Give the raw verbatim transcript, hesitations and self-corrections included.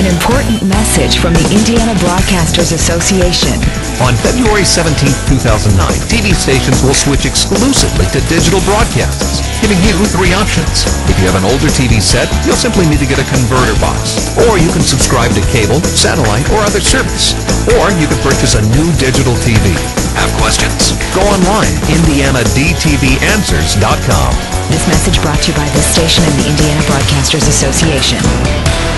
An important message from the Indiana Broadcasters Association. On February seventeenth, two thousand nine, T V stations will switch exclusively to digital broadcasts, giving you three options. If you have an older T V set, you'll simply need to get a converter box. Or you can subscribe to cable, satellite, or other service. Or you can purchase a new digital T V. Have questions? Go online, indiana d t v answers dot com. This message brought to you by this station and the Indiana Broadcasters Association.